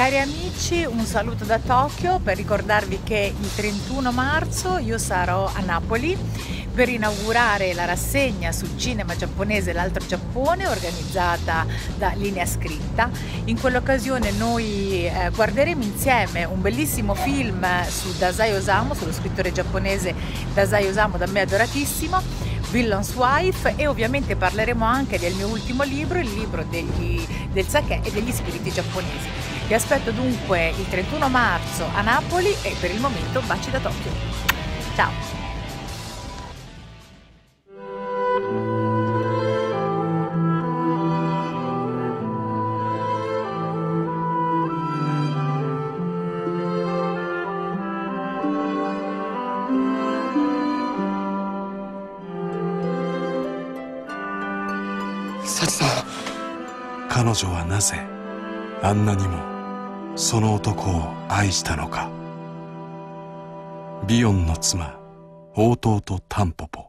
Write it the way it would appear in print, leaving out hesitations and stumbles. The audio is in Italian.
Cari amici, un saluto da Tokyo per ricordarvi che il 31 marzo io sarò a Napoli per inaugurare la rassegna sul cinema giapponese e l'altro Giappone organizzata da Linea Scritta. In quell'occasione noi guarderemo insieme un bellissimo film su Dazai Osamu, sullo scrittore giapponese Dazai Osamu, da me adoratissimo, Villain's Wife, e ovviamente parleremo anche del mio ultimo libro, il libro del sake e degli spiriti giapponesi. Vi aspetto dunque il 31 marzo a Napoli e per il momento baci da Tokyo. Ciao! Satsu-san. 彼女はなぜあんなにもその男を愛したのか。ビヨンの妻、弟タンポポ。